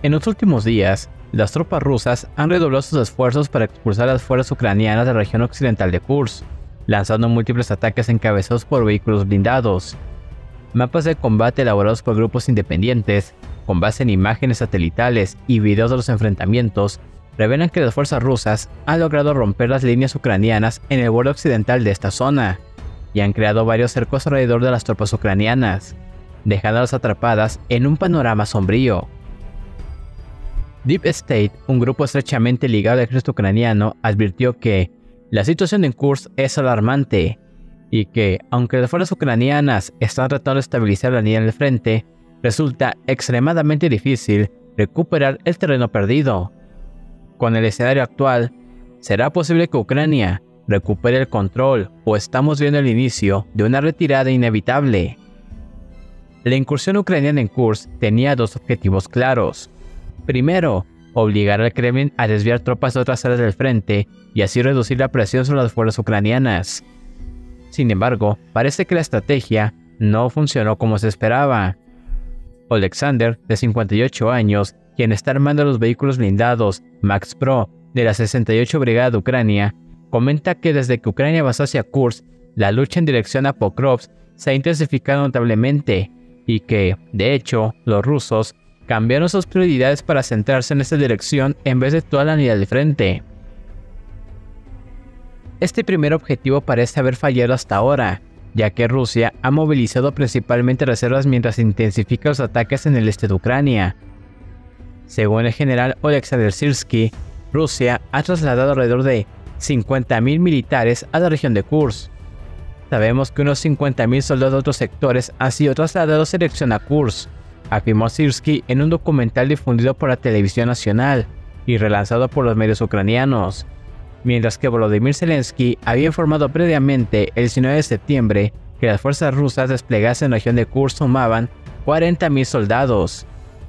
En los últimos días, las tropas rusas han redoblado sus esfuerzos para expulsar las fuerzas ucranianas de la región occidental de Kursk, lanzando múltiples ataques encabezados por vehículos blindados. Mapas de combate elaborados por grupos independientes, con base en imágenes satelitales y videos de los enfrentamientos, revelan que las fuerzas rusas han logrado romper las líneas ucranianas en el borde occidental de esta zona, y han creado varios cercos alrededor de las tropas ucranianas, dejándolas atrapadas en un panorama sombrío. Deep State, un grupo estrechamente ligado al ejército ucraniano, advirtió que la situación en Kursk es alarmante, y que, aunque las fuerzas ucranianas están tratando de estabilizar la línea del frente, resulta extremadamente difícil recuperar el terreno perdido. Con el escenario actual, ¿será posible que Ucrania recupere el control o estamos viendo el inicio de una retirada inevitable? La incursión ucraniana en Kursk tenía dos objetivos claros. Primero, obligar al Kremlin a desviar tropas de otras áreas del frente y así reducir la presión sobre las fuerzas ucranianas. Sin embargo, parece que la estrategia no funcionó como se esperaba. Oleksandr, de 58 años, quien está armando los vehículos blindados Max Pro de la 68 Brigada de Ucrania, comenta que desde que Ucrania avanzó hacia Kursk, la lucha en dirección a Pokrovsk se ha intensificado notablemente y que, de hecho, los rusos cambiaron sus prioridades para centrarse en esta dirección en vez de toda la línea del frente. Este primer objetivo parece haber fallado hasta ahora, ya que Rusia ha movilizado principalmente reservas mientras intensifica los ataques en el este de Ucrania. Según el general Oleksandr Syrskyi, Rusia ha trasladado alrededor de 50.000 militares a la región de Kursk. Sabemos que unos 50.000 soldados de otros sectores han sido trasladados en dirección a Kursk, afirmó Syrskyi en un documental difundido por la televisión nacional y relanzado por los medios ucranianos, mientras que Volodymyr Zelensky había informado previamente el 19 de septiembre que las fuerzas rusas desplegadas en la región de Kursk sumaban 40.000 soldados.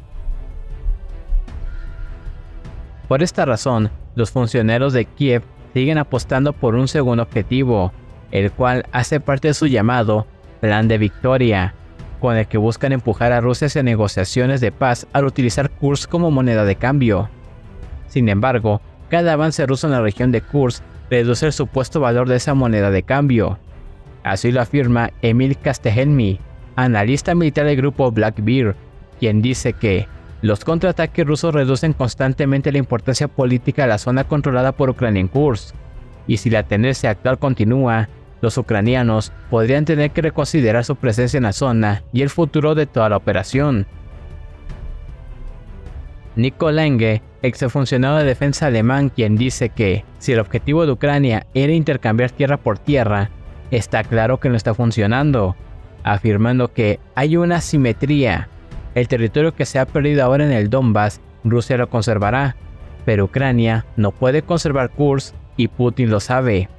Por esta razón, los funcionarios de Kiev siguen apostando por un segundo objetivo, el cual hace parte de su llamado Plan de Victoria, con el que buscan empujar a Rusia hacia negociaciones de paz al utilizar Kursk como moneda de cambio. Sin embargo, cada avance ruso en la región de Kursk reduce el supuesto valor de esa moneda de cambio. Así lo afirma Emil Kastehelmi, analista militar del grupo Black Bear, quien dice que los contraataques rusos reducen constantemente la importancia política de la zona controlada por Ucrania en Kursk, y si la tendencia actual continúa, los ucranianos podrían tener que reconsiderar su presencia en la zona y el futuro de toda la operación. Nico Lange, exfuncionario de defensa alemán, quien dice que si el objetivo de Ucrania era intercambiar tierra por tierra, está claro que no está funcionando, afirmando que hay una asimetría. El territorio que se ha perdido ahora en el Donbass, Rusia lo conservará, pero Ucrania no puede conservar Kursk y Putin lo sabe.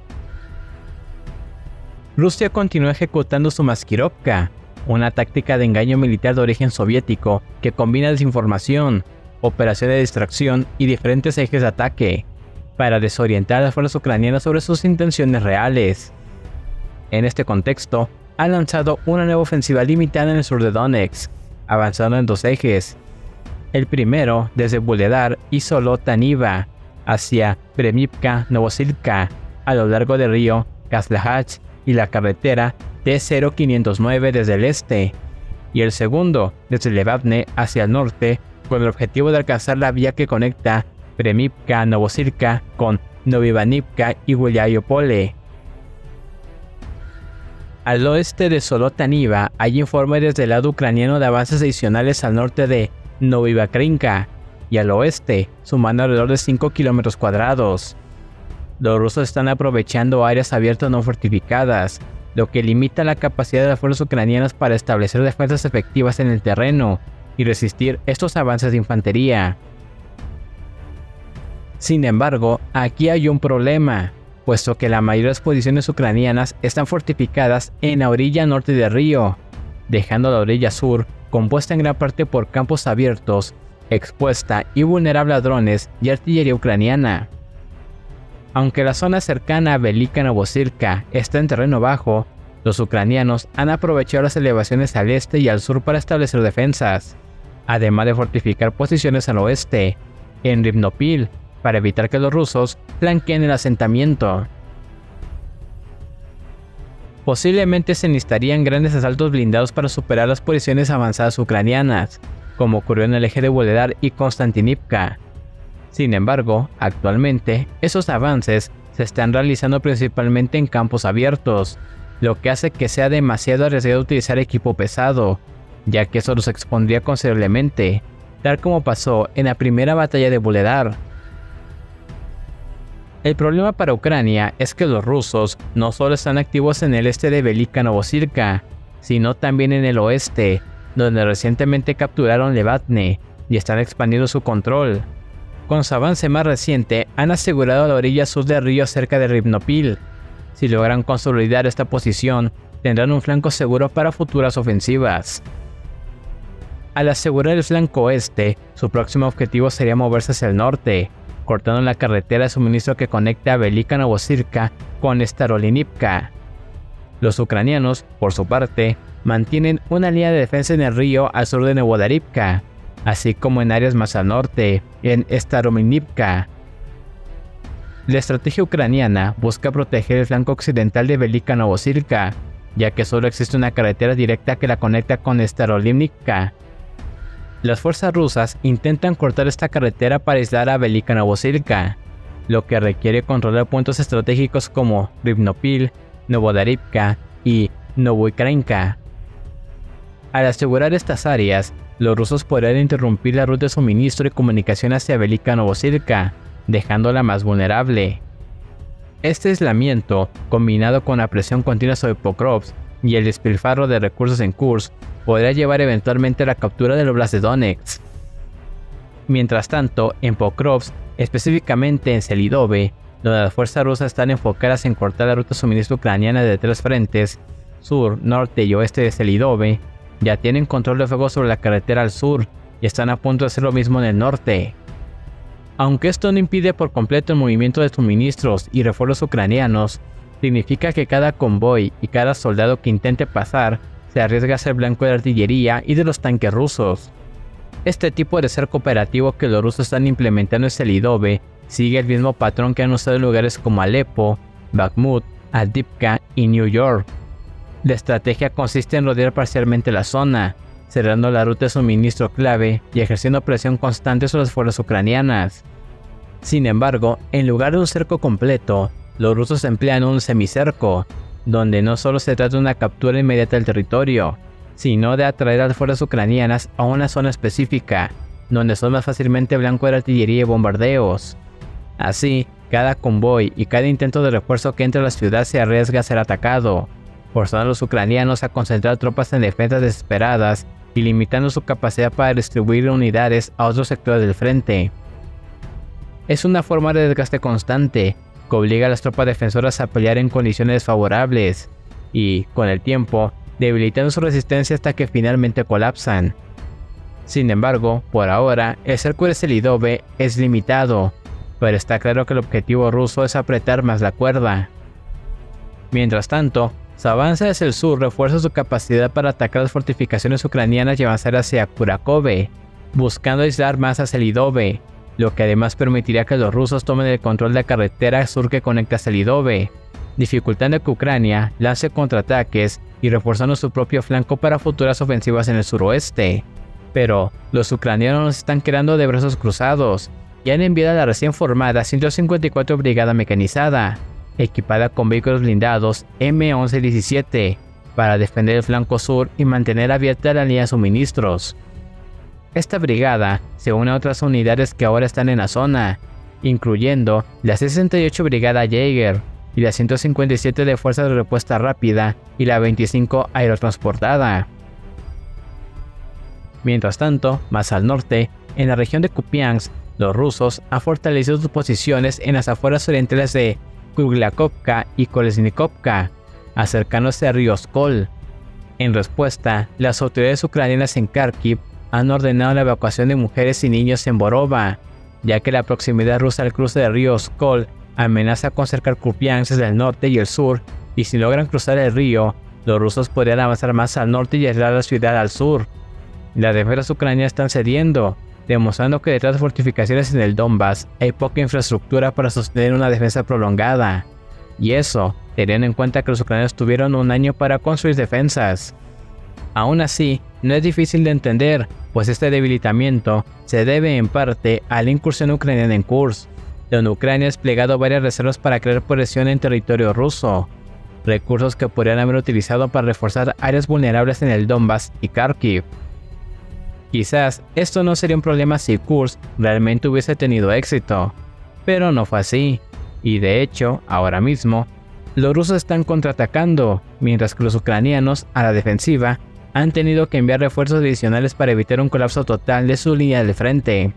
Rusia continúa ejecutando su Maskirovka, una táctica de engaño militar de origen soviético que combina desinformación, operaciones de distracción y diferentes ejes de ataque, para desorientar a las fuerzas ucranianas sobre sus intenciones reales. En este contexto, ha lanzado una nueva ofensiva limitada en el sur de Donetsk, avanzando en dos ejes. El primero desde Vuhledar y Zolota-Niva hacia Premiivka-Novosilka, a lo largo del río Kaslach y la carretera T-0509 desde el este, y el segundo desde Levadne hacia el norte, con el objetivo de alcanzar la vía que conecta Premiivka-Novosilka con Novivanivka y Guliáyopole. Al oeste de Zolota-Niva hay informes desde el lado ucraniano de avances adicionales al norte de Novivakrinka y al oeste, sumando alrededor de 5 kilómetros cuadrados. Los rusos están aprovechando áreas abiertas no fortificadas, lo que limita la capacidad de las fuerzas ucranianas para establecer defensas efectivas en el terreno y resistir estos avances de infantería. Sin embargo, aquí hay un problema, puesto que la mayoría de las posiciones ucranianas están fortificadas en la orilla norte del río, dejando la orilla sur compuesta en gran parte por campos abiertos, expuesta y vulnerable a drones y artillería ucraniana. Aunque la zona cercana a Velika Novosilka está en terreno bajo, los ucranianos han aprovechado las elevaciones al este y al sur para establecer defensas. además de fortificar posiciones al oeste, en Rivnopil, para evitar que los rusos flanqueen el asentamiento. Posiblemente se necesitarían grandes asaltos blindados para superar las posiciones avanzadas ucranianas, como ocurrió en el eje de Vuhledar y Konstantinivka. Sin embargo, actualmente, esos avances se están realizando principalmente en campos abiertos, lo que hace que sea demasiado arriesgado utilizar equipo pesado, ya que eso los expondría considerablemente, tal como pasó en la primera batalla de Vuhledar. El problema para Ucrania es que los rusos no solo están activos en el este de Velika Novosibirsk, sino también en el oeste, donde recientemente capturaron Levatne y están expandiendo su control. Con su avance más reciente, han asegurado la orilla sur del río cerca de Rivnopil. Si logran consolidar esta posición, tendrán un flanco seguro para futuras ofensivas. Al asegurar el flanco oeste, su próximo objetivo sería moverse hacia el norte, cortando la carretera de suministro que conecta a Velika Novosibirsk con Starolinivka. Los ucranianos, por su parte, mantienen una línea de defensa en el río al sur de Novodarivka, así como en áreas más al norte, en Starolinivka. La estrategia ucraniana busca proteger el flanco occidental de Velika Novosibirsk, ya que solo existe una carretera directa que la conecta con Starolinivka. Las fuerzas rusas intentan cortar esta carretera para aislar a Velika Novosibirsk, lo que requiere controlar puntos estratégicos como Rivnopil, Novodarivka y Novoukrainka. Al asegurar estas áreas, los rusos podrían interrumpir la ruta de suministro y comunicación hacia Velika Novosibirsk, dejándola más vulnerable. Este aislamiento, combinado con la presión continua sobre Pokrovsk y el despilfarro de recursos en Kursk, podría llevar eventualmente a la captura del Oblast de Donetsk. Mientras tanto, en Pokrovsk, específicamente en Selidove, donde las fuerzas rusas están enfocadas en cortar la ruta de suministro ucraniana de 3 frentes, sur, norte y oeste de Selidove, ya tienen control de fuego sobre la carretera al sur y están a punto de hacer lo mismo en el norte. Aunque esto no impide por completo el movimiento de suministros y refuerzos ucranianos, significa que cada convoy y cada soldado que intente pasar se arriesga a ser blanco de artillería y de los tanques rusos. Este tipo de cerco operativo que los rusos están implementando en Selidove sigue el mismo patrón que han usado en lugares como Alepo, Bakhmut, Avdiivka y New York. La estrategia consiste en rodear parcialmente la zona, cerrando la ruta de suministro clave y ejerciendo presión constante sobre las fuerzas ucranianas. Sin embargo, en lugar de un cerco completo, los rusos emplean un semicerco, donde no solo se trata de una captura inmediata del territorio, sino de atraer a las fuerzas ucranianas a una zona específica, donde son más fácilmente blanco de artillería y bombardeos. Así, cada convoy y cada intento de refuerzo que entra a la ciudad se arriesga a ser atacado, forzando a los ucranianos a concentrar tropas en defensas desesperadas y limitando su capacidad para distribuir unidades a otros sectores del frente. Es una forma de desgaste constante, que obliga a las tropas defensoras a pelear en condiciones desfavorables, y, con el tiempo, debilitando su resistencia hasta que finalmente colapsan. Sin embargo, por ahora, el cerco de Selidove es limitado, pero está claro que el objetivo ruso es apretar más la cuerda. Mientras tanto, su avance hacia el sur refuerza su capacidad para atacar las fortificaciones ucranianas y avanzar hacia Kurakhove, buscando aislar más a Selidove, lo que además permitiría que los rusos tomen el control de la carretera sur que conecta a Selidove, dificultando que Ucrania lance contraataques y reforzando su propio flanco para futuras ofensivas en el suroeste. Pero los ucranianos están quedando de brazos cruzados y han enviado a la recién formada 154 Brigada Mecanizada, equipada con vehículos blindados M1117, para defender el flanco sur y mantener abierta la línea de suministros. Esta brigada se une a otras unidades que ahora están en la zona, incluyendo la 68 Brigada Jaeger y la 157 de Fuerzas de Respuesta Rápida y la 25 Aerotransportada. Mientras tanto, más al norte, en la región de Kupiansk, los rusos han fortalecido sus posiciones en las afueras orientales de Kurgliakovka y Kolesnikovka, acercándose al río Skol. En respuesta, las autoridades ucranianas en Kharkiv han ordenado la evacuación de mujeres y niños en Borova, ya que la proximidad rusa al cruce del río Skol amenaza con cercar Kupiansk desde el norte y el sur, y si logran cruzar el río, los rusos podrían avanzar más al norte y aislar la ciudad al sur. Las defensas ucranianas están cediendo, demostrando que detrás de fortificaciones en el Donbass hay poca infraestructura para sostener una defensa prolongada. Y eso, teniendo en cuenta que los ucranianos tuvieron un año para construir defensas. Aún así, no es difícil de entender, pues este debilitamiento se debe en parte a la incursión ucraniana en Kursk, donde Ucrania ha desplegado varias reservas para crear presión en territorio ruso, recursos que podrían haber utilizado para reforzar áreas vulnerables en el Donbass y Kharkiv. Quizás esto no sería un problema si Kursk realmente hubiese tenido éxito, pero no fue así, y de hecho, ahora mismo, los rusos están contraatacando, mientras que los ucranianos, a la defensiva, han tenido que enviar refuerzos adicionales para evitar un colapso total de su línea de frente.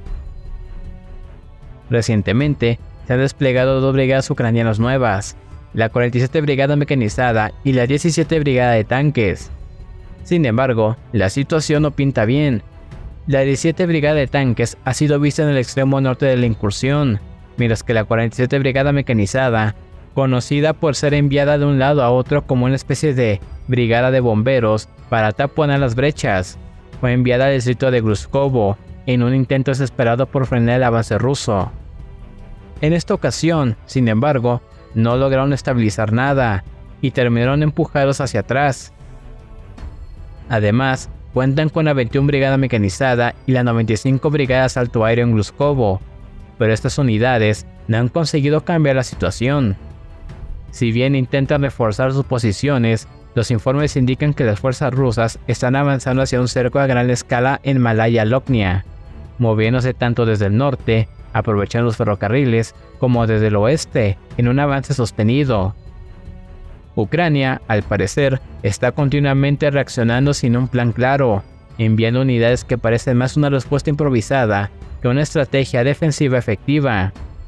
Recientemente, se han desplegado 2 brigadas ucranianas nuevas, la 47 Brigada Mecanizada y la 17 Brigada de Tanques. Sin embargo, la situación no pinta bien. La 17 Brigada de Tanques ha sido vista en el extremo norte de la incursión, mientras que la 47 Brigada Mecanizada, conocida por ser enviada de un lado a otro como una especie de brigada de bomberos para taponar las brechas, fue enviada al distrito de Gruskovo en un intento desesperado por frenar el avance ruso. En esta ocasión, sin embargo, no lograron estabilizar nada y terminaron empujados hacia atrás. Además, cuentan con la 21 Brigada Mecanizada y la 95 Brigada de Asalto Aéreo en Gruskovo, pero estas unidades no han conseguido cambiar la situación. Si bien intentan reforzar sus posiciones, los informes indican que las fuerzas rusas están avanzando hacia un cerco a gran escala en Malaya Lognia, moviéndose tanto desde el norte, aprovechando los ferrocarriles, como desde el oeste, en un avance sostenido. Ucrania, al parecer, está continuamente reaccionando sin un plan claro, enviando unidades que parecen más una respuesta improvisada que una estrategia defensiva efectiva.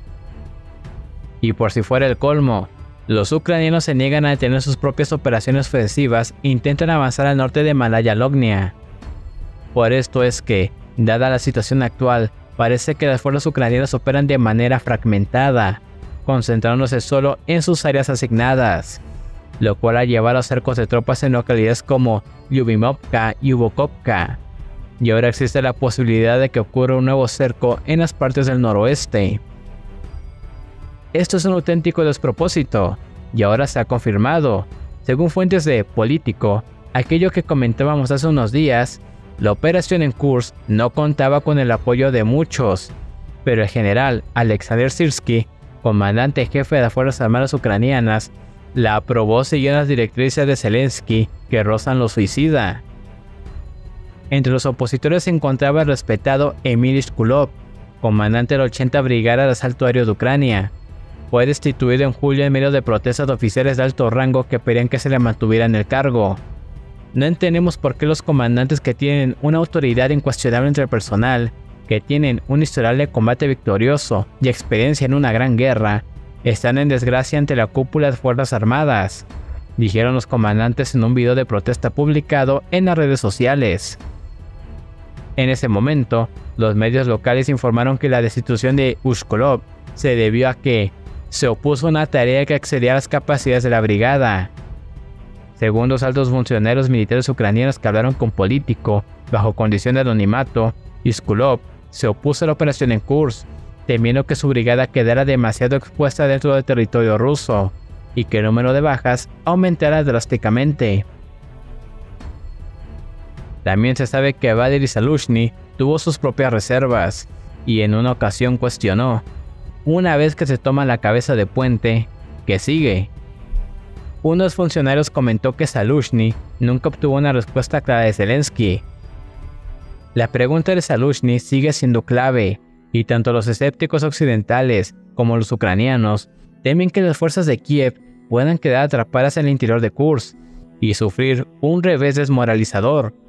Y por si fuera el colmo, los ucranianos se niegan a detener sus propias operaciones ofensivas e intentan avanzar al norte de Malaya Lognia. Por esto es que, dada la situación actual, parece que las fuerzas ucranianas operan de manera fragmentada, concentrándose solo en sus áreas asignadas, lo cual ha llevado a cercos de tropas en localidades como Lyubimovka y Ubokovka, y ahora existe la posibilidad de que ocurra un nuevo cerco en las partes del noroeste. Esto es un auténtico despropósito, y ahora se ha confirmado. Según fuentes de Político, aquello que comentábamos hace unos días, la operación en Kursk no contaba con el apoyo de muchos, pero el general Alexander Sirski, comandante jefe de las Fuerzas Armadas ucranianas, la aprobó siguiendo las directrices de Zelensky que rozan lo suicida. Entre los opositores se encontraba el respetado Emil Shkulov, comandante de la 80 Brigada de Asalto Aéreo de Ucrania. Fue destituido en julio en medio de protestas de oficiales de alto rango que pedían que se le mantuviera en el cargo. No entendemos por qué los comandantes que tienen una autoridad incuestionable entre el personal, que tienen un historial de combate victorioso y experiencia en una gran guerra, están en desgracia ante la cúpula de Fuerzas Armadas, dijeron los comandantes en un video de protesta publicado en las redes sociales. En ese momento, los medios locales informaron que la destitución de Ushkolov se debió a que se opuso a una tarea que excedía las capacidades de la brigada. Según los altos funcionarios militares ucranianos que hablaron con Político, bajo condición de anonimato, Ushkolov se opuso a la operación en Kursk, temiendo que su brigada quedara demasiado expuesta dentro del territorio ruso y que el número de bajas aumentara drásticamente. También se sabe que Valery Zaluzhny tuvo sus propias reservas y en una ocasión cuestionó: una vez que se toma la cabeza de puente, ¿qué sigue? Uno de los funcionarios comentó que Zaluzhny nunca obtuvo una respuesta clara de Zelensky. La pregunta de Zaluzhny sigue siendo clave, y tanto los escépticos occidentales como los ucranianos temen que las fuerzas de Kiev puedan quedar atrapadas en el interior de Kursk y sufrir un revés desmoralizador,